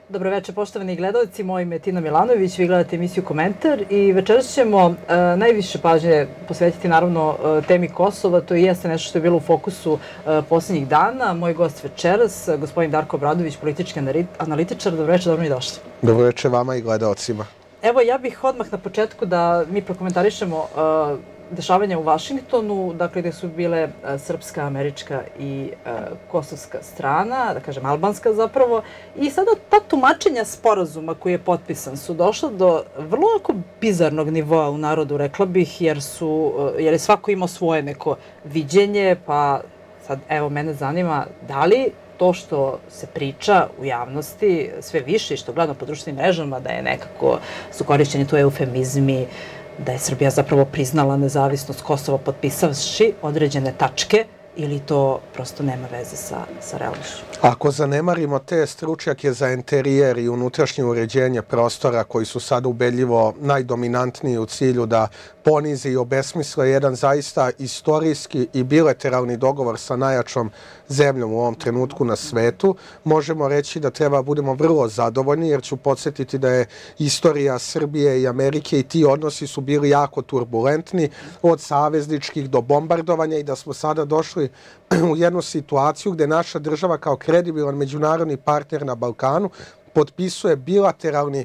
Dobroveče, poštovani gledalci, moje ime je Tina Milanović, vi gledate emisiju Komentar i večeras ćemo najviše pažnje posvetiti naravno temi Kosova. To i jeste nešto što je bilo u fokusu poslednjih dana. Moj gost večeras, gospodin Darko Obradović, politički analitičar. Dobroveče, dobro mi došli. Dobroveče vama i gledalcima. Evo, ja bih odmah na početku da mi prokomentarišemo dešavanja u Vašingtonu, dakle gde su bile srpska, američka i kosovska strana, da kažem albanska zapravo, i sada ta tumačenja sporazuma koji je potpisan su došla do vrlo bizarnog nivoa u narodu, rekla bih, jer je svako imao svoje neko viđenje, pa sad evo mene zanima da li to što se priča u javnosti sve više i što gledamo po društvenim mrežama, da je nekako su korišćeni tu eufemizmi, da je Srbija zapravo priznala nezavisnost Kosova potpisavši određene tačke, ili to prosto nema veze sa realnošću? Ako zanemarimo te stručnjake za interijer i unutrašnje uređenje prostora koji su sad ubedljivo najdominantniji u cilju da ponize i obesmisle jedan zaista istorijski i bilateralni dogovor sa najjačom zemljom u ovom trenutku na svetu, možemo reći da treba budemo vrlo zadovoljni, jer ću podsjetiti da je istorija Srbije i Amerike i ti odnosi su bili jako turbulentni, od savezničkih do bombardovanja, i da smo sada došli u jednu situaciju gde naša država kao kredibilan međunarodni partner na Balkanu potpisuje bilateralni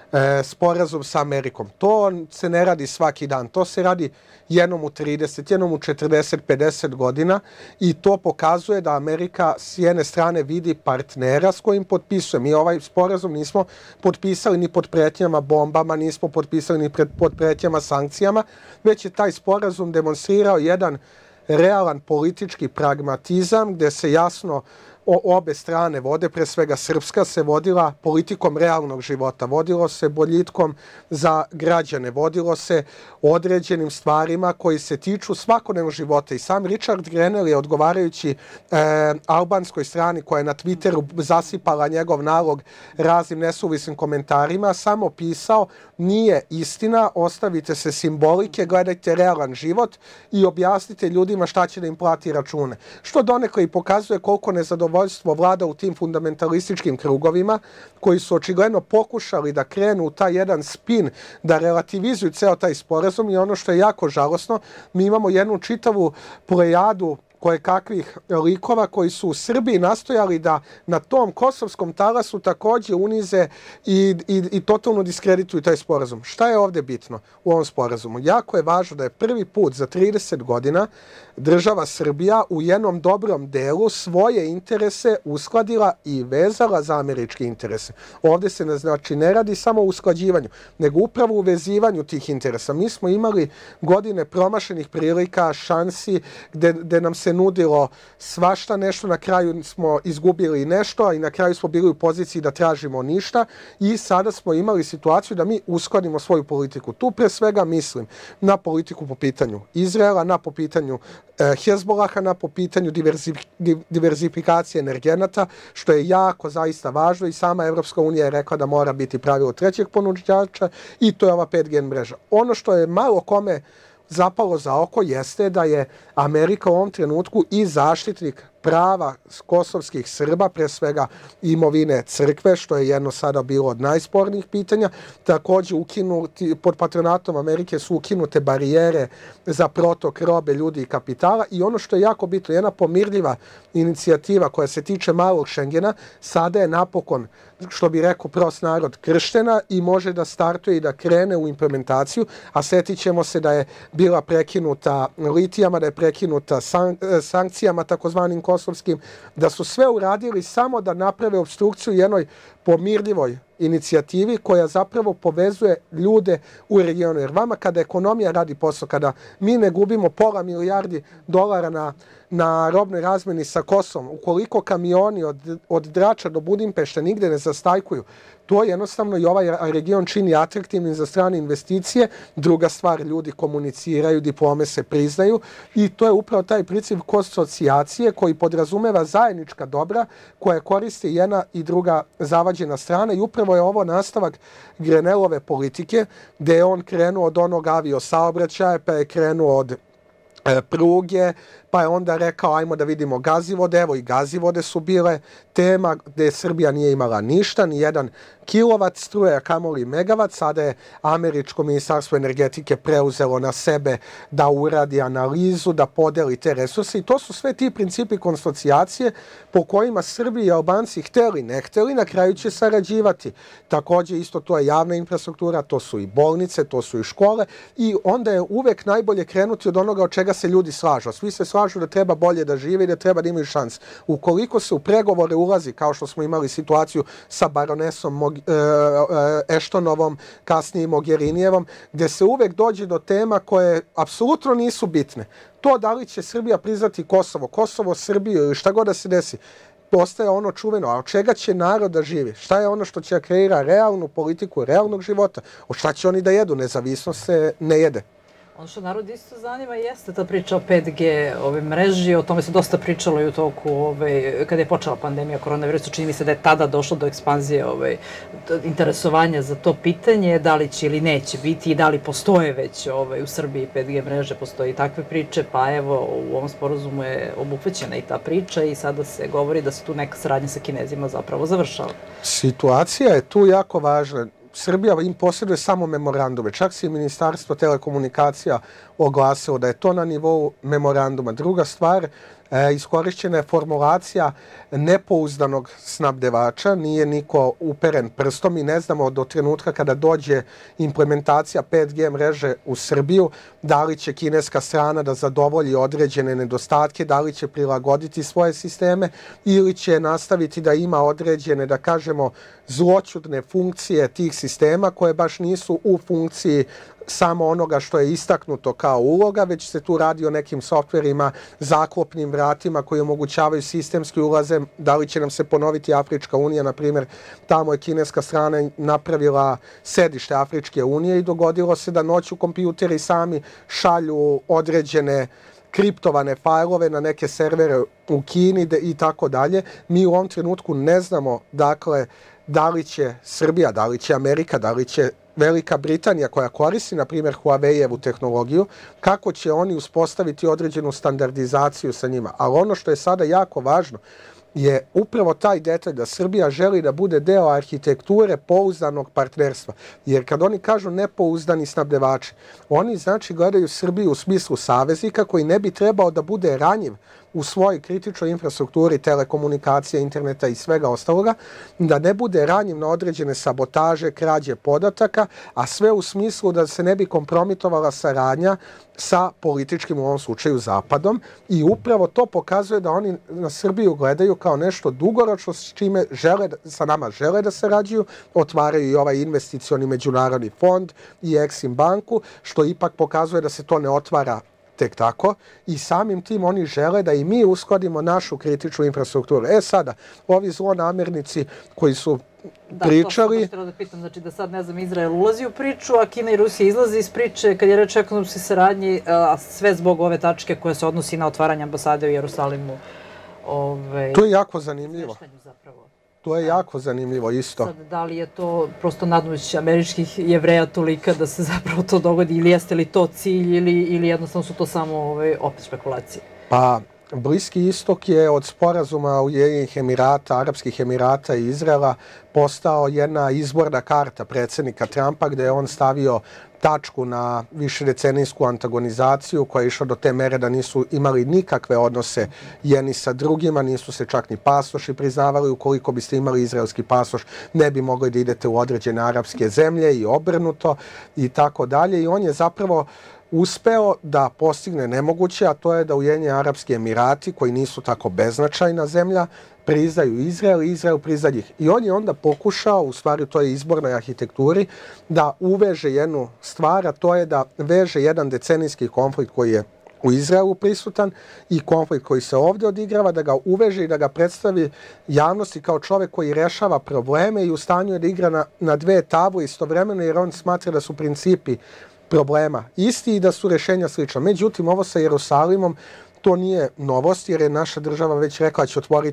sporazum sa Amerikom. To se ne radi svaki dan, to se radi jednom u 30, jednom u 40, 50 godina, i to pokazuje da Amerika s jedne strane vidi partnera s kojim potpisuje. Mi ovaj sporazum nismo potpisali ni pod pretnjama bombama, nismo potpisali ni pod pretnjama sankcijama, već je taj sporazum demonstrirao jedan realan politički pragmatizam gde se jasno obe strane vode, pre svega srpska se vodila politikom realnog života, vodilo se boljitkom za građane, vodilo se određenim stvarima koji se tiču svakodnevnog života. I sam Richard Grenell je, odgovarajući albanskoj strani koja je na Twitteru zasipala njegov nalog raznim nesuvislim komentarima, samo pisao: nije istina, ostavite se simbolike, gledajte realan život i objasnite ljudima šta će da im plati račune. Što donekle i pokazuje koliko nezadovoljstvo vlada u tim fundamentalističkim krugovima, koji su očigledno pokušali da krenu u taj jedan spin, da relativizuju ceo taj sporazum. I ono što je jako žalosno, mi imamo jednu čitavu plejadu kakvih likova koji su u Srbiji nastojali da na tom kosovskom talasu takođe unize i totalno diskredituju taj sporazum. Šta je ovde bitno u ovom sporazumu? Jako je važno da je prvi put za 30 godina država Srbija u jednom dobrom delu svoje interese uskladila i vezala za američke interese. Ovde se ne radi samo o usklađivanju, nego upravo u vezivanju tih interesa. Mi smo imali godine promašenih prilika, šansi, gde nam se nudilo svašta nešto, na kraju smo izgubili nešto, a i na kraju smo bili u poziciji da tražimo ništa, i sada smo imali situaciju da mi uskladimo svoju politiku. Tu pre svega mislim na politiku po pitanju Izraela, na po pitanju Hezbolaha, na po pitanju diverzifikacije energenata, što je jako zaista važno, i sama Evropska unija je rekla da mora biti pravilo trećeg ponuđača, i to je ova 5G mreža. Ono što je malo kome zapalo za oko jeste da je Amerika u ovom trenutku i zaštitnik prava kosovskih Srba, pre svega imovine crkve, što je jedno sada bilo od najspornijih pitanja. Takođe, pod patronatom Amerike su ukinute barijere za protok robe, ljudi i kapitala, i ono što je jako bitno, jedna pomirljiva inicijativa koja se tiče malog Šengena, sada je napokon, što bi rekao prost narod, krštena i može da startuje i da krene u implementaciju, a setit ćemo se da je bila prekinuta litijama, da je prekinuta sankcijama takozvanim kosovskim, da su sve uradili samo da naprave opstrukciju jednoj pomirljivoj inicijativi koja zapravo povezuje ljude u regionu. Jer vama kada ekonomija radi posao, kada mi ne gubimo pola milijardi dolara na robnoj razmeni sa Kosovom, ukoliko kamioni od Drača do Budimpešte nigde ne zastajkuju, to jednostavno i ovaj region čini atraktivnim za strane investicije. Druga stvar, ljudi komuniciraju, diplome se priznaju, i to je upravo taj princip konsocijacije koji podrazumeva zajednička dobra koja koristi jedna i druga zavađena strana, i upravo je ovo nastavak Grenellove politike, gde je on krenuo od onog aviosaobraćaja, pa je krenuo od pruge, pa je onda rekao ajmo da vidimo Gazivode, evo i Gazivode su bile tema gdje Srbija nije imala ništa, ni jedan kilovat struje, a kamoli megavat. Sada je američko ministarstvo energetike preuzelo na sebe da uradi analizu, da podeli te resurse i to su sve ti principi konsocijacije po kojima Srbi i Albanci hteli, ne hteli, na kraju će sarađivati. Također isto to je javna infrastruktura, to su i bolnice, to su i škole i onda je uvek najbolje krenuti od onoga od čega se ljudi slažu. Svi se slažu da treba bolje da žive i da treba da imaju šans. Ukoliko se u pregovore ulazi, kao što smo imali situaciju sa baronesom Eštonovom, kasnije Mogherinijevom, gdje se uvek dođe do tema koje apsolutno nisu bitne. To da li će Srbija priznati Kosovo, Kosovo, Srbiju ili šta god da se desi, postaje ono čuveno. A od čega će narod da živi? Šta je ono što će kreira realnu politiku, realnog života? Od šta će oni da jedu? Nezavisnost se ne jede. Ono što narod isto zanima jeste ta priča o 5G mreži, o tome se dosta pričalo i u toku kada je počela pandemija koronavirusa, čini mi se da je tada došlo do ekspanzije interesovanja za to pitanje, da li će ili neće biti i da li postoje već u Srbiji 5G mreže, postoji takve priče, pa evo u ovom sporazumu je obuhvaćena i ta priča i sada se govori da se tu neka saradnja sa Kinezima zapravo završava. Situacija je tu jako važna. Srbija im posjeduje samo memorandume. Čak se i Ministarstvo telekomunikacija oglasilo da je to na nivou memoranduma. Druga stvar, iskorišćena je formulacija nepouzdanog snabdevača, nije niko uperen prstom i ne znamo do trenutka kada dođe implementacija 5G mreže u Srbiju, da li će kineska strana da zadovolji određene nedostatke, da li će prilagoditi svoje sisteme ili će nastaviti da ima određene, da kažemo, zloćudne funkcije tih sistema koje baš nisu u funkciji samo onoga što je istaknuto kao uloga, već se tu radi o nekim softverima, zaklopnim vratima koji omogućavaju sistemski ulaze. Da li će nam se ponoviti Afrička unija, na primjer, tamo je kineska strana napravila sedište Afričke unije i dogodilo se da noću kompjuteri sami šalju određene kriptovane fajlove na neke servere u Kini i tako dalje. Mi u ovom trenutku ne znamo, dakle, da li će Srbija, da li će Amerika, da li će Velika Britanija koja koristi, na primjer, Huawei-evu tehnologiju, kako će oni uspostaviti određenu standardizaciju sa njima. Ali ono što je sada jako važno je upravo taj detalj da Srbija želi da bude deo arhitekture pouzdanog partnerstva. Jer kad oni kažu nepouzdani snabdevači, oni znači gledaju Srbiju u smislu saveznika koji ne bi trebao da bude ranjiv u svojoj kritičnoj infrastrukturi telekomunikacije, interneta i svega ostaloga, da ne bude ranjiv na određene sabotaže, krađe podataka, a sve u smislu da se ne bi kompromitovala saradnja sa političkim, u ovom slučaju, Zapadom. I upravo to pokazuje da oni na Srbiju gledaju kao nešto dugoročno s čime sa nama žele da sarađuju, otvaraju i ovaj investicioni međunarodni fond i Exim banku, što ipak pokazuje da se to ne otvara tek tako i samim tim oni žele da i mi uskladimo našu kritičnu infrastrukturu. Sada, ovi zlonamernici koji su pričali... Da, to sam da pitam, znači da sad, ne znam, Izrael ulazi u priču, a Kina i Rusija izlazi iz priče kad je reč o ekonomskoj saradnji, a sve zbog ove tačke koja se odnosi na otvaranje ambasade u Jerusalimu. To je jako zanimljivo. To je jako zanimljivo isto. Sad, da li je to prosto nadmoć američkih Jevreja tolika da se zapravo to dogodi ili jeste li to cilj ili jednostavno su to samo opet špekulacije? Pa, Bliski istok je od sporazuma Ujedinjenih Emirata, Arapskih Emirata i Izraela postao jedna izborna karta predsjednika Trumpa gdje je on stavio tačku na višedecenijsku antagonizaciju koja je išla do te mere da nisu imali nikakve odnose jedni sa drugima, nisu se čak ni pasoši priznavali. Ukoliko biste imali izraelski pasoš, ne bi mogli da idete u određene arapske zemlje i obrnuto i tako dalje. I on je zapravo uspeo da postigne nemoguće, a to je da Ujedinjeni Arapski Emirati, koji nisu tako beznačajna zemlja, priznaju Izrael i Izrael prizna njih. I on je onda pokušao, u stvari u toj izbornoj arhitekturi, da uveže jednu stvar, a to je da veže jedan decenijski konflikt koji je u Izraelu prisutan i konflikt koji se ovdje odigrava, da ga uveže i da ga predstavi javnosti kao čovjek koji rešava probleme i u stanju je da igra na dve table istovremeno, jer on smatra da su principi problema isti i da su rješenja slična. Međutim, ovo sa Jerusalimom, to nije novost, jer je naša država već rekla da će otvoriti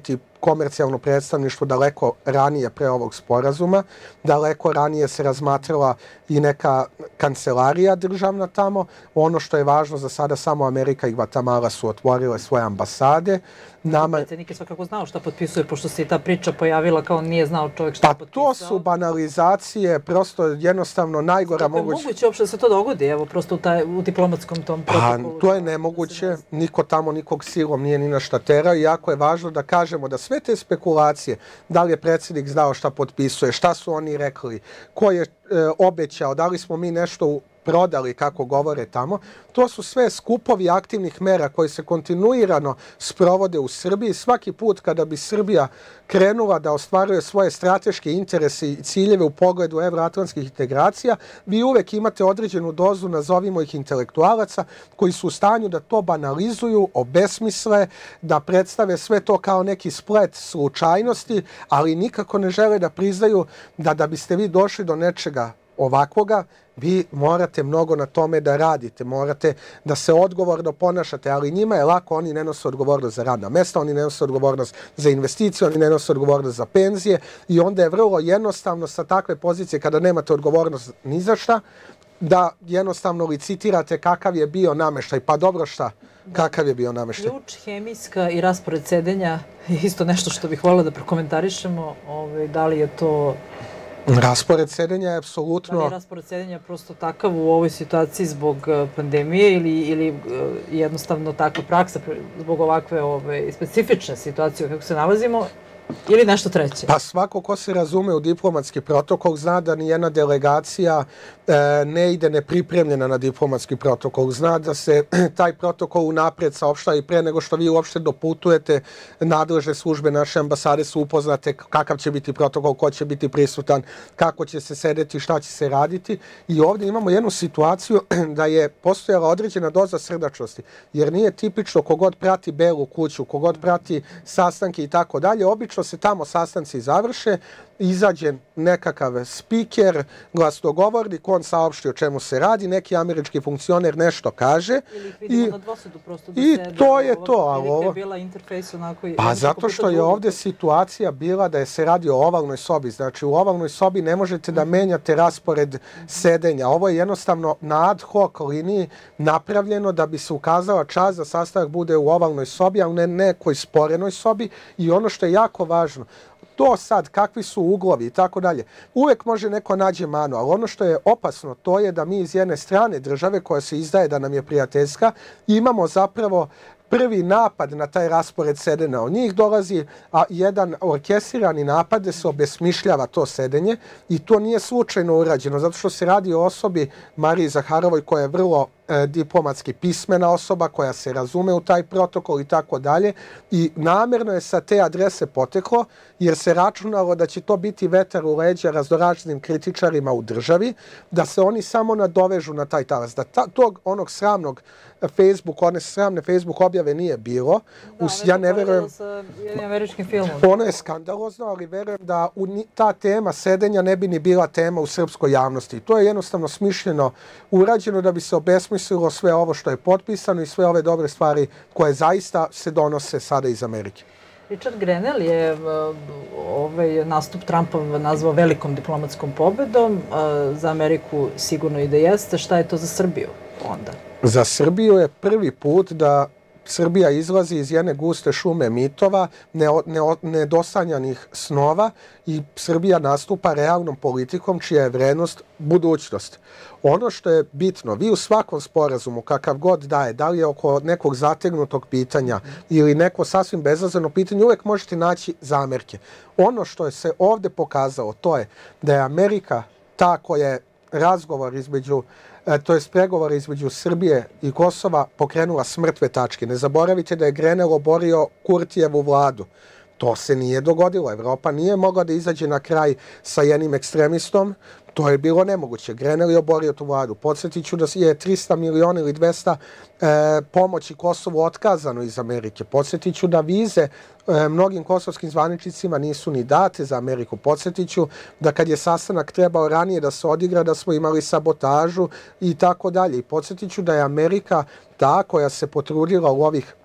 komercijalno predstavništvo daleko ranije pre ovog sporazuma. Daleko ranije se razmatrala i neka kancelarija državna tamo. Ono što je važno za sada, samo Amerika i Gvatemala su otvorile svoje ambasade. Predsjednik je svakako znao šta potpisuje, pošto se i ta priča pojavila kao nije znao čovjek šta potpisao. Pa to su banalizacije, prosto jednostavno najgora moguće. Kako je moguće uopšte da se to dogodi, evo, prosto u diplomatskom tom protokolu? Pa to je nemoguće, niko tamo nikog silom nije ni na šta terao i jako je važno da kažemo da sve te spekulacije, da li je predsjednik znao šta potpisuje, šta su oni rekli, ko je obećao, da li smo mi nešto prodali, kako govore tamo, to su sve skupovi aktivnih mera koji se kontinuirano sprovode u Srbiji. Svaki put kada bi Srbija krenula da ostvaruje svoje strateške interese i ciljeve u pogledu evroatlantskih integracija, vi uvek imate određenu dozu, nazovimo ih intelektualaca, koji su u stanju da to banalizuju, obesmisle, da predstave sve to kao neki splet slučajnosti, ali nikako ne žele da priznaju da biste vi došli do nečega ovakvoga, vi morate mnogo na tome da radite, morate da se odgovorno ponašate, ali njima je lako, oni ne nose odgovornost za radna mesta, oni ne nose odgovornost za investicije, oni ne nose odgovornost za penzije i onda je vrlo jednostavno sa takve pozicije kada nemate odgovornost ni za šta, da jednostavno licitirate kakav je bio nameštaj. Pa dobro šta, kakav je bio nameštaj? Ključ, hemijska i raspored sedenja je isto nešto što bih voljela da prokomentarišemo. Da li je to... Raspored sedenja je apsolutno... Da li je raspored sedenja prosto takav u ovoj situaciji zbog pandemije ili jednostavno takva praksa zbog ovakve specifične situacije u kako se nalazimo ili nešto treće? Pa svako ko se razume u diplomatski protokol zna da nijedna delegacija ne ide nepripremljena na diplomatski protokol. Zna da se taj protokol unaprijed saopštava i pre nego što vi uopšte doputujete, nadležne službe naše ambasade su upoznate kakav će biti protokol, ko će biti prisutan, kako će se sedeti, šta će se raditi. I ovdje imamo jednu situaciju da je postojala određena doza srdačnosti, jer nije tipično kogod prati Belu kuću, kogod prati sastanke i tako dalje, obično se tamo sastanci završe, izađe nekakav spiker, glasnogovornik, on saopšti o čemu se radi, neki američki funkcioner nešto kaže. Ili ih vidimo na dvosedu prosto da i sede. To je to. Ili je bila interfejs onako... Pa zato što je ovdje situacija bila da je se radi o ovalnoj sobi. Znači u ovalnoj sobi ne možete da menjate raspored sedenja. Ovo je jednostavno na ad hoc liniji napravljeno da bi se ukazala čast da sastanak bude u ovalnoj sobi, ali ne nekoj sporenoj sobi. I ono što je jako važno, to sad, kakvi su uglovi i tako dalje, uvek može neko nađe manu, ali ono što je opasno, to je da mi iz jedne strane države koja se izdaje da nam je prijateljska, imamo zapravo prvi napad na taj raspored sedenja. Od njih dolazi jedan orkestrirani napad gde se obesmišljava to sedenje i to nije slučajno urađeno, zato što se radi o osobi Mariji Zaharovoj koja je vrlo diplomatski pismena osoba, koja se razume u taj protokol i tako dalje. I namjerno je sa te adrese poteklo, jer se računalo da će to biti vetar u leđa raznoraznim kritičarima u državi, da se oni samo nadovežu na taj talas. Da tog onog sramnog one sramne Facebook objave nije bilo. Ja ne verujem... sa jednim američkim filmom. Ono je skandalozno, ali verujem da ta tema sedenja ne bi ni bila tema u srpskoj javnosti. To je jednostavno smišljeno urađeno da bi se obesmislilo sve ovo što je potpisano i sve ove dobre stvari koje zaista se donose sada iz Amerike. Richard Grenell je nastup Trumpov nazvao velikom diplomatskom pobedom. Za Ameriku sigurno i da jeste. Šta je to za Srbiju onda? Za Srbiju je prvi put da Srbija izlazi iz jedne guste šume mitova, nedosanjanih snova i Srbija nastupa realnom politikom čija je vrednost budućnost. Ono što je bitno, vi u svakom sporazumu, kakav god daje, da li je oko nekog zategnutog pitanja ili neko sasvim bezazleno pitanje, uvek možete naći zamerke. Ono što je se ovdje pokazalo, to je da je Amerika ta koja je razgovor između to jest pregovore između Srbije i Kosova pokrenula s mrtve tačke. Ne zaboravite da je Grenell oborio Kurtijevu vladu. To se nije dogodilo. Evropa nije mogla da izađe na kraj sa jednim ekstremistom. To je bilo nemoguće. Grenell je oborio tu vladu. Podsjetit ću da je 300 miliona ili 200 pomoći Kosovu otkazano iz Amerike. Podsjetit ću da vize mnogim kosovskim zvaničnicima nisu ni date za Ameriku. Podsjetit ću da kad je sastanak trebao ranije da se odigra, da smo imali sabotažu i tako dalje. I podsjetit ću da je Amerika ta koja se potrudila u ovih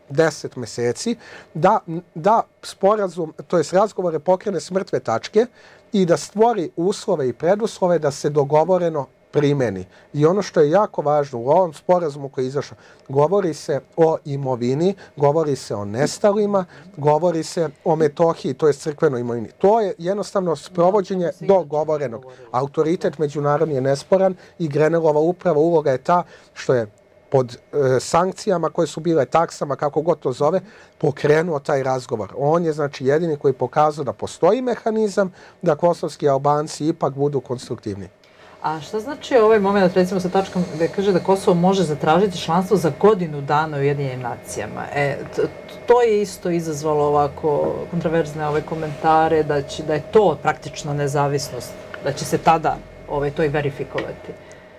10 meseci da sporazum, to jest razgovore pokrene s mrtve tačke i da stvori uslove i preduslove da se dogovoreno primeni. I ono što je jako važno u ovom sporazumu koji je izašao, govori se o imovini, govori se o nestalima, govori se o Metohiji, to je crkvenoj imovini. To je jednostavno sprovođenje dogovorenog. Autoritet međunarodni je nesporan i Grenellova uprava uloga je ta što je pod sankcijama koje su bile taksama, kako god to zove, pokrenuo taj razgovor. On je znači jedini koji pokazao da postoji mehanizam da kosovski Albanci ipak budu konstruktivni. A šta znači ovaj moment, recimo sa tačkom gde kaže da Kosovo može zatražiti članstvo za godinu dana u Ujedinjenim nacijama? To je isto izazvalo ovako kontroverzne ove komentare da je to praktično nezavisnost, da će se tada to i verifikovati.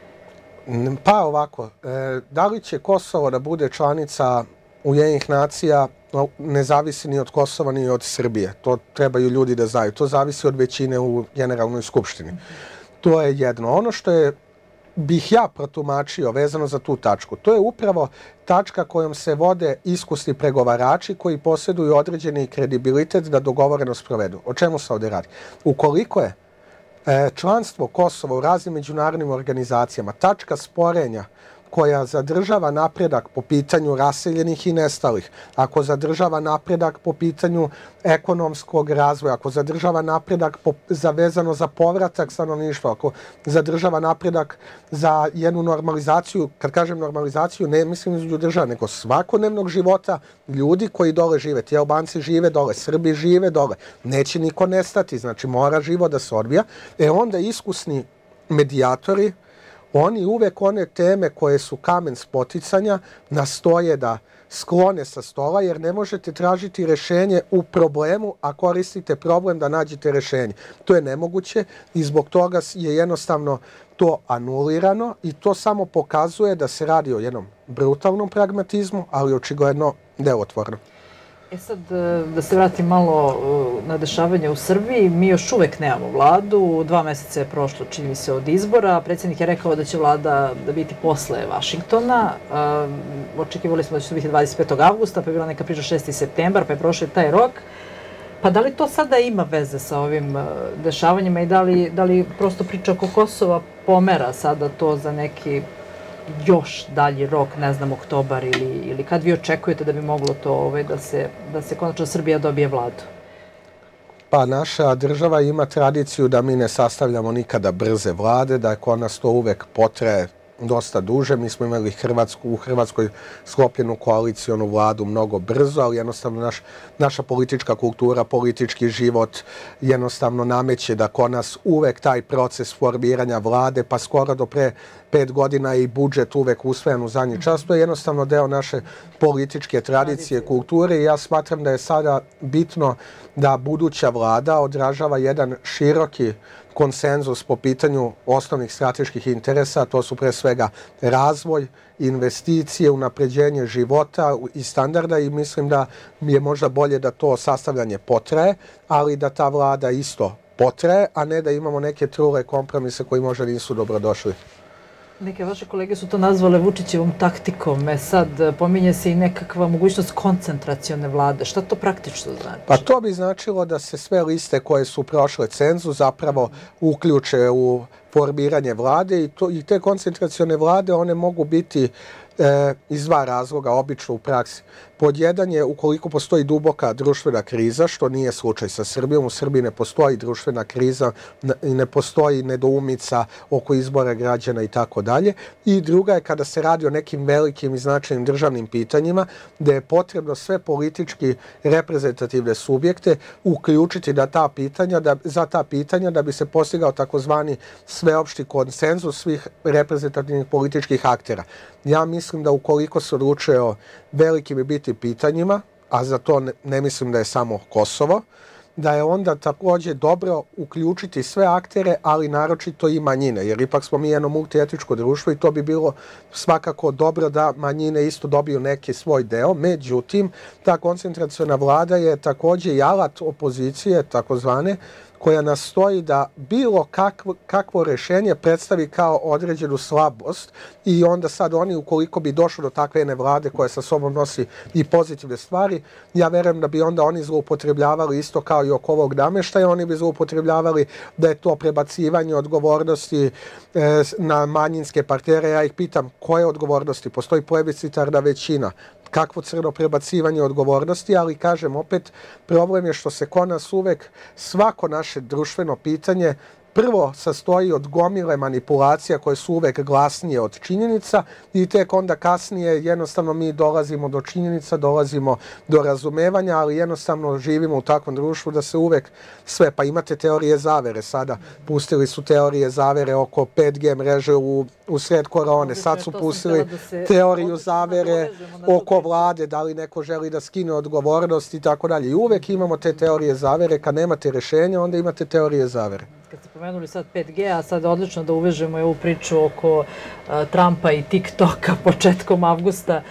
Pa ovako, da li će Kosovo da bude članica Ujedinjenih nacija ne zavisi ni od Kosova ni od Srbije. To trebaju ljudi da znaju. To zavisi od većine u Generalnoj skupštini. To je jedno. Ono što bih ja protumačio vezano za tu tačku, to je upravo tačka kojom se vode iskusni pregovarači koji posjeduju određeni kredibilitet da dogovoreno sprovedu. O čemu se ovdje radi? Ukoliko je članstvo Kosova u raznim međunarodnim organizacijama tačka sporenja koja zadržava napredak po pitanju raseljenih i nestalih, ako zadržava napredak po pitanju ekonomskog razvoja, ako zadržava napredak vezano za povratak stanovništva, ako zadržava napredak za jednu normalizaciju, kad kažem normalizaciju, ne mislim između država, nego svakodnevnog života ljudi koji dole žive. Ti Albanci žive dole, Srbi žive dole. Neće niko nestati, znači mora život da se odvija. Onda iskusni medijatori, oni uvek one teme koje su kamen spoticanja nastoje da sklone sa stola, jer ne možete tražiti rešenje u problemu, a koristite problem da nađete rešenje. To je nemoguće i zbog toga je jednostavno to anulirano i to samo pokazuje da se radi o jednom brutalnom pragmatizmu, ali očigledno delotvorno. Sad, da se vratim malo na dešavanje u Srbiji, mi još uvek nemamo vladu, 2 meseca je prošlo, čini mi se, od izbora. Predsjednik je rekao da će vlada biti posle Vašingtona. Očekivali smo da će to biti 25. avgusta, pa je bila neka priča 6. septembar, pa je prošao taj rok. Pa da li to sada ima veze sa ovim dešavanjima i da li prosto priča oko Kosova pomera sada to za neki još dalji rok, ne znam, oktobar ili kad vi očekujete da bi moglo to da se konačno Srbija dobije vladu? Pa naša država ima tradiciju da mi ne sastavljamo nikada brze vlade, da kod nas to uvek potraje dosta duže. Mi smo imali u Hrvatskoj sklopljenu koalicionu vladu mnogo brzo, ali jednostavno naša politička kultura, politički život jednostavno nameće da kod nas uvek taj proces formiranja vlade, pa skoro do pre 5 godina i budžet uvek usvojen u zadnji čas. To je jednostavno deo naše političke tradicije, kulture i ja smatram da je sada bitno da buduća vlada odražava jedan široki konsenzus po pitanju osnovnih strateških interesa, to su pre svega razvoj, investicije, unapređenje života i standarda i mislim da je možda bolje da to sastavljanje potraje, ali da ta vlada isto potraje, a ne da imamo neke trule kompromise koji možda nisu dobrodošli. Neke vaše kolege su to nazvale Vučićevom taktikom. Sad pominje se i nekakva mogućnost koncentracione vlade. Šta to praktično znači? Pa to bi značilo da se sve liste koje su prošle cenzus zapravo uključe u formiranje vlade i te koncentracione vlade one mogu biti iz 2 razloga, obično u praksi. Pod jedan je ukoliko postoji duboka društvena kriza, što nije slučaj sa Srbijom. U Srbiji ne postoji društvena kriza i ne postoji nedoumica oko izbora građana i tako dalje. I druga je kada se radi o nekim velikim i značajnim državnim pitanjima, gde je potrebno sve politički reprezentativne subjekte uključiti za ta pitanja da bi se postigao takozvani sveopšti konsenzus svih reprezentativnih političkih aktera. Ja mislim da ukoliko se odlučuje o velikim i bitnim pitanjima, a za to ne mislim da je samo Kosovo, da je onda također dobro uključiti sve aktere, ali naročito i manjine, jer ipak smo mi jedno multietničko društvo i to bi bilo svakako dobro da manjine isto dobiju neki svoj deo. Međutim, ta koncentraciona vlada je također i alat opozicije, takozvane, koja nastoji da bilo kakvo rješenje predstavi kao određenu slabost i onda sad oni, ukoliko bi došlo do takve jedne vlade koja sa sobom nosi i pozitivne stvari, ja verujem da bi onda oni zloupotrebljavali isto kao i oko ovog namještaja, oni bi zloupotrebljavali da je to prebacivanje odgovornosti na manjinske partnere. Ja ih pitam koje odgovornosti, postoji plebiscitarna većina, kakvo crno prebacivanje odgovornosti, ali kažem opet, problem je što se kod nas uvek svako naše društveno pitanje prvo sastoji od gomile manipulacija koje su uvek glasnije od činjenica i tek onda kasnije jednostavno mi dolazimo do činjenica, dolazimo do razumevanja, ali jednostavno živimo u takvom društvu da se uvek sve, pa imate teorije zavere sada, pustili su teorije zavere oko 5G mreže u sred korone, sad su pustili teoriju zavere oko vlade, da li neko želi da skine odgovornost i tako dalje. I uvek imamo te teorije zavere, kad nemate rješenja, onda imate teorije zavere. Kad ste pomenuli sad 5G, a sad odlično da uvežemo ovu priču oko Trumpa i TikToka početkom avgusta,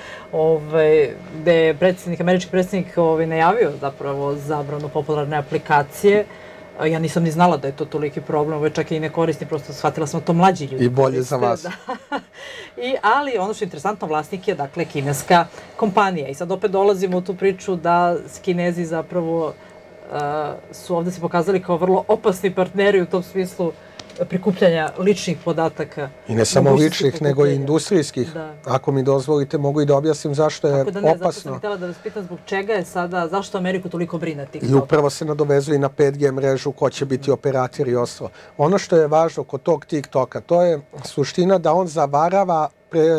gde je američki predsjednik najavio zapravo zabranu popularne aplikacije. Ja nisam ni znala da je to toliki problem, ovo je čak i ne korisni, prosto shvatila sam to mlađi ljudi. I bolje za vas. Ali ono što je interesantno, vlasnik je dakle kineska kompanija. I sad opet dolazimo u tu priču da Kinezi zapravo su ovdje se pokazali kao vrlo opasni partneri u tom smislu prikupljanja ličnih podataka. I ne samo ličnih, nego i industrijskih. Ako mi dozvolite, mogu i da objasnim zašto je opasno. Zato sam htjela da vas pitam zbog čega je sada, zašto Ameriku toliko brine TikTok? I upravo se nadovezuje i na 5G mrežu, ko će biti operator i ostalo. Ono što je važno kod tog TikToka, to je suština da on zavarava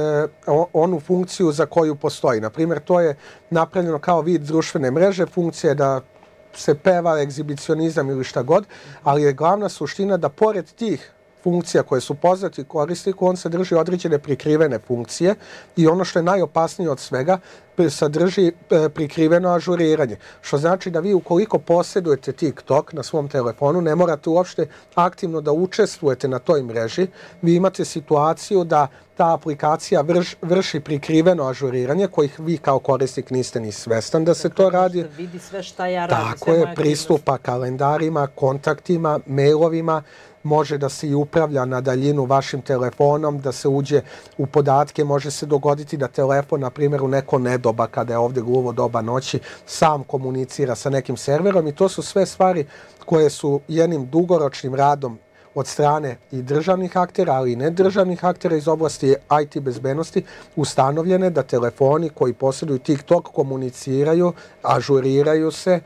onu funkciju za koju postoji. Naprimjer, to je napravljeno kao vid društvene mreže, funkcija je da se peva, egzibicionizam ili šta god, ali je glavna suština da pored tih funkcija koje su poznati korisniku, on sadrži određene prikrivene funkcije i ono što je najopasnije od svega, sadrži prikriveno ažuriranje. Što znači da vi ukoliko posjedujete TikTok na svom telefonu, ne morate uopšte aktivno da učestvujete na toj mreži. Vi imate situaciju da ta aplikacija vrši prikriveno ažuriranje kojih vi kao korisnik niste ni svestan da se to radi. Vidi sve šta ja radim. Tako je, pristupa kalendarima, kontaktima, mailovima, može da se i upravlja na daljinu vašim telefonom, da se uđe u podatke, može se dogoditi da telefon, na primjer, u neko nedoba, kada je ovdje gluvo doba noći, sam komunicira sa nekim serverom i to su sve stvari koje su jednim dugoročnim radom od strane i državnih aktera, ali i nedržavnih aktera iz oblasti IT bezbednosti ustanovljene da telefoni koji posjeduju TikTok komuniciraju, ažuriraju se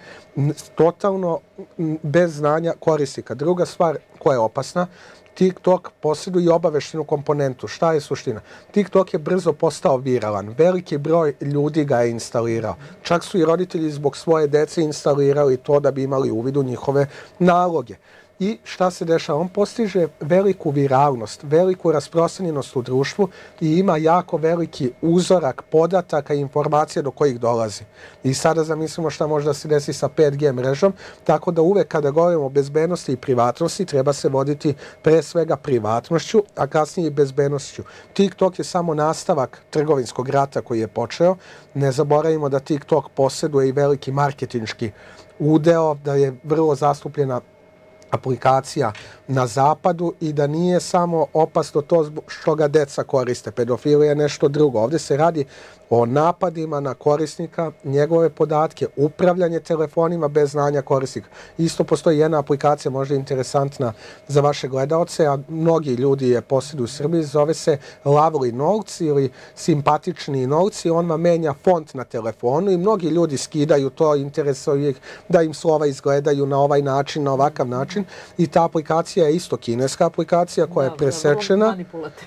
totalno bez znanja korisnika. Druga stvar koja je opasna, TikTok posjeduje i obaveštenu komponentu. Šta je suština? TikTok je brzo postao viralan. Veliki broj ljudi ga je instalirao. Čak su i roditelji zbog svoje dece instalirali to da bi imali uvid u njihove naloge. I šta se dešava? On postiže veliku viralnost, veliku rasprostranjenost u društvu i ima jako veliki uzorak podataka i informacija do kojih dolazi. I sada zamislimo šta može da se desi sa 5G mrežom, tako da uvek kada govorimo o bezbednosti i privatnosti treba se voditi pre svega privatnošću, a kasnije i bezbednošću. TikTok je samo nastavak trgovinskog rata koji je počeo. Ne zaboravimo da TikTok posjeduje i veliki marketinški udeo, da je vrlo zastupljena aplikacija na zapadu i da nije samo opasno to što ga deca koriste. Pedofilija je nešto drugo. Ovdje se radi o napadima na korisnika, njegove podatke, upravljanje telefonima bez znanja korisnika. Isto postoji jedna aplikacija, možda interesantna za vaše gledaoce, a mnogi ljudi je posjeduju u Srbiji, zove se Lovely Notes ili simpatični novci. On vam menja font na telefonu i mnogi ljudi skidaju to, interesuje ih da im slova izgledaju na ovaj način, na ovakav način. I ta aplikacija je isto kineska aplikacija koja je presečena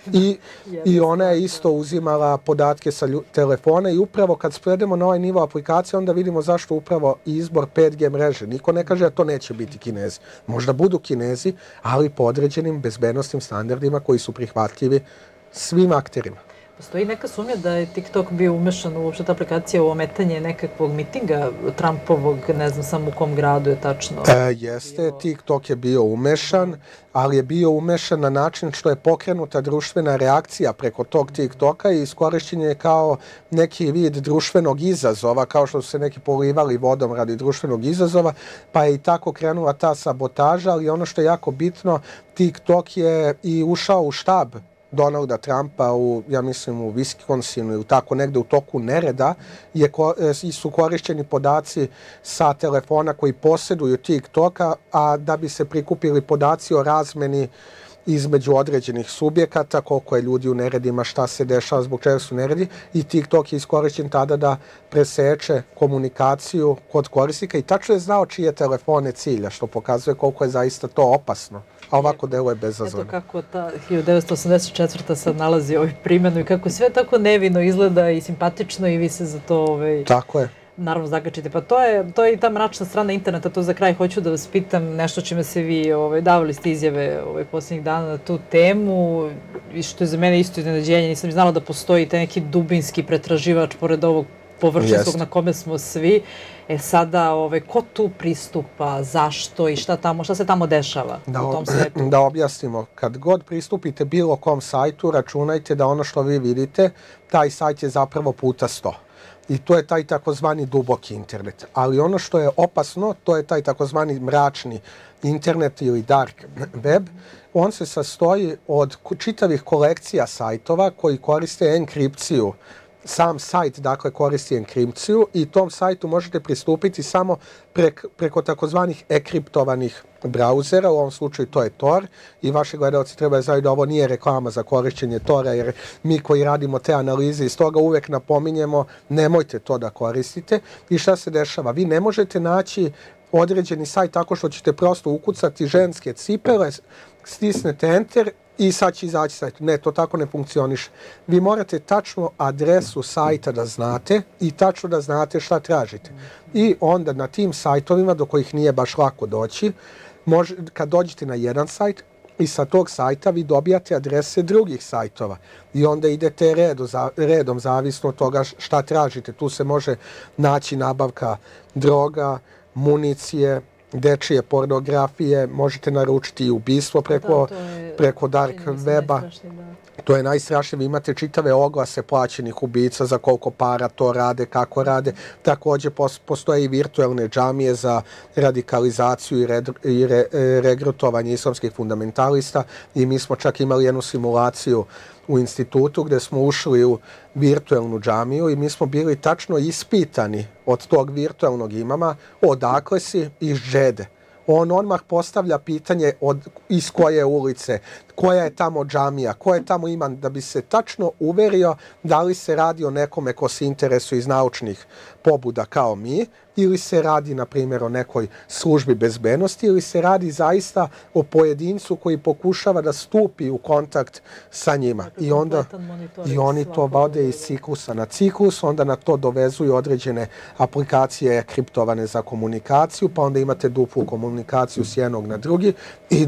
i ona je isto uzimala podatke sa telefona i upravo kad spredemo na ovaj nivo aplikacije onda vidimo zašto upravo izbor 5G mreže. Niko ne kaže da to neće biti Kinezi. Možda budu Kinezi, ali po određenim bezbednostnim standardima koji su prihvatljivi svim akterima. Postoji neka sumnja da je TikTok bio umešan uopšte ta aplikacija u ometanje nekakvog mitinga Trumpovog, ne znam samo u kom gradu je tačno. Jeste, TikTok je bio umešan, ali je bio umešan na način što je pokrenuta društvena reakcija preko tog TikToka i iskorišćen je kao neki vid društvenog izazova, kao što su se neki polivali vodom radi društvenog izazova, pa je i tako krenula ta sabotaža, ali ono što je jako bitno, TikTok je i ušao u štab Donalda Trumpa ja mislim u Wisconsinu ili tako negde u toku nereda su korišćeni podaci sa telefona koji posjeduju TikToka, a da bi se prikupili podaci o razmeni između određenih subjekata, koliko je ljudi u neredima, šta se dešava, zbog čega su neredi, i TikTok je iskorišćen tada da preseče komunikaciju kod korisnika i tačno je znao čije telefone cilja, što pokazuje koliko je zaista to opasno. A ovako deluje bezazleno. Eto kako ta 1984. sad nalazi primjenu i kako sve tako nevino izgleda i simpatično i vi se za to tako je. Naravno zagačite. Pa to je i ta mračna strana interneta, to za kraj hoću da vas pitam nešto čime se vi davali ste izjave posljednjih dana na tu temu, i što je za mene isto iznenađenje, nisam znala da postoji taj neki dubinski pretraživač pored ovog površinskog na kome smo svi. Sada, ko tu pristupa, zašto i šta se tamo dešava u tom svetu? Da objasnimo, kad god pristupite bilo kom sajtu, računajte da ono što vi vidite, taj sajt je zapravo puta 100. I to je taj takozvani duboki internet. Ali ono što je opasno, to je taj takozvani mračni internet ili dark web. On se sastoji od čitavih kolekcija sajtova koji koriste enkripciju. Sam sajt, dakle, koristi enkripciju i tom sajtu možete pristupiti samo preko takozvanih ekriptovanih brauzera, u ovom slučaju to je Tor, i vaši gledalci treba znati da ovo nije reklama za korišćenje Tora, jer mi koji radimo te analize iz toga uvek napominjemo nemojte to da koristite. I šta se dešava? Vi ne možete naći određeni sajt tako što ćete prosto ukucati ženske cipele, stisnete enter i sad će izaći sajt. Ne, to tako ne funkcioniše. Vi morate tačno adresu sajta da znate i tačno da znate šta tražite. I onda na tim sajtovima do kojih nije baš lako doći, kad dođete na jedan sajt i sa tog sajta vi dobijate adrese drugih sajtova i onda idete redom zavisno od toga šta tražite. Tu se može naći nabavka droga, municije, dečije pornografije, možete naručiti i ubistvo preko dark weba. To je najstrašnije, vi imate čitave oglase plaćenih ubica za koliko para to rade, kako rade. Također postoje i virtualne džamije za radikalizaciju i regrutovanje islamskih fundamentalista i mi smo čak imali jednu simulaciju u institutu gdje smo ušli u virtualnu džamiju i mi smo bili tačno ispitani od tog virtualnog imama odakle si iz Džede. On odmah postavlja pitanje iz koje ulice, koja je tamo džamija, ko je tamo iman, da bi se tačno uverio da li se radi o nekome ko se interesuje iz naučnih pobuda kao mi, ili se radi, na primjer, o nekoj službi bezbednosti, ili se radi zaista o pojedincu koji pokušava da stupi u kontakt sa njima. I oni to vode iz ciklusa na ciklus, onda na to dovezuju određene aplikacije kriptovane za komunikaciju, pa onda imate duplu komunikaciju s jednog na drugi. I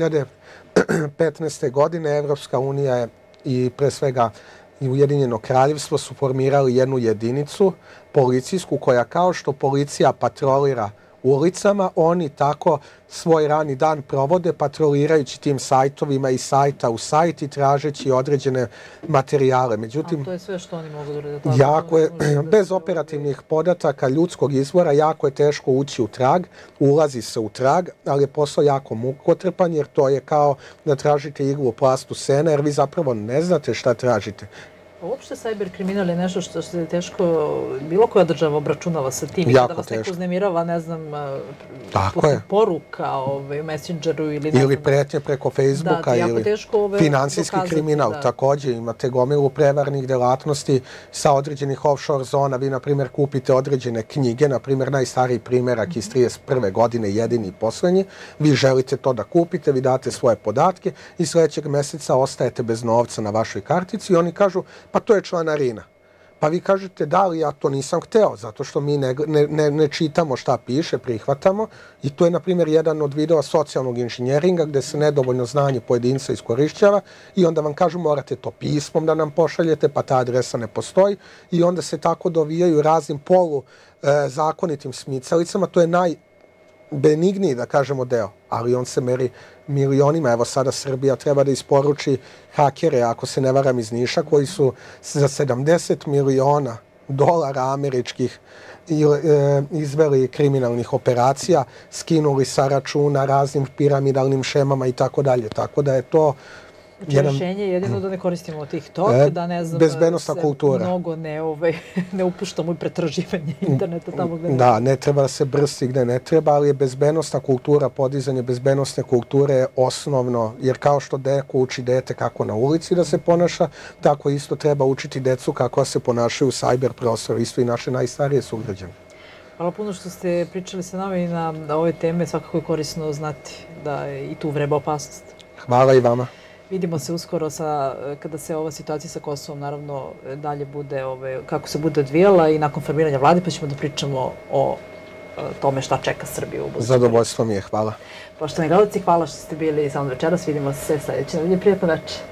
2015. godine Evropska unija je i pre svega i Ujedinjeno kraljevstvo su formirali jednu jedinicu policijsku koja kao što policija patrolira ulicama, oni tako svoj rani dan provode patrolirajući tim sajtovima i sajta u sajt i tražeći određene materijale. Međutim, a to je sve što oni mogu da rade. Jako je, bez operativnih podataka ljudskog izvora, jako je teško ući u trag, ulazi se u trag, ali je posao jako mukotrpan jer to je kao da tražite iglu u plastu sena jer vi zapravo ne znate šta tražite. Uopšte cyber kriminal je nešto što se teško, bilo koja država obračunava sa tim. Kada vas neko uznemirava, ne znam, putem poruka u Messengeru ili pretnje preko Facebooka ili finansijski kriminal. Također imate gomilu prevarnih delatnosti sa određenih offshore zona. Vi, na primjer, kupite određene knjige, na primjer, najstariji primjerak iz 31. godine, jedini i poslednji. Vi želite to da kupite, vi date svoje podatke i sljedećeg mjeseca ostajete bez novca na vašoj kartici i oni kažu pa to je članarina. Pa vi kažete da, ali ja to nisam hteo, zato što mi ne čitamo šta piše, prihvatamo. I to je, na primjer, jedan od videa socijalnog inženjeringa gde se nedovoljno znanje pojedinca iskorišćava i onda vam kažu morate to pismom da nam pošaljete, pa ta adresa ne postoji. I onda se tako dovijaju raznim poluzakonitim smicalicama. To je najbenigniji, da kažemo, deo, ali on se meri milionima. Evo sada Srbija treba da isporuči hakere, ako se ne varam, iz Niša, koji su za $70 miliona američkih izveli kriminalnih operacija, skinuli sa računa raznim piramidalnim šemama i tako dalje. Tako da je to Znači, rješenje je jedino da ne koristimo TikTok, da ne znam, bezbednosna se kultura. Mnogo ne upuštamo i pretraživanje interneta tamo gde ne. Da, ne treba da se brsti gde ne treba, ali je bezbednosna kultura, podizanje bezbednosne kulture je osnovno, jer kao što neko uči dete kako na ulici da se ponaša, tako isto treba učiti decu kako se ponašaju u cyber prostoru, isto i naše najstarije sugrađane. Hvala puno što ste pričali sa nama i na ove teme, svakako je korisno znati da i tu vreba opasnost. Hvala i vama. Vidimo se uskoro kada se ova situacija sa Kosovom naravno dalje bude, kako se bude odvijala i nakon formiranja vlade, pa ćemo da pričamo o tome šta čeka Srbiju u budućnosti. Zadovoljstvo mi je, hvala. Poštovani gledalci, hvala što ste bili sa mnom večeras. Vidimo se sledeće nedelje. Prijatno večer.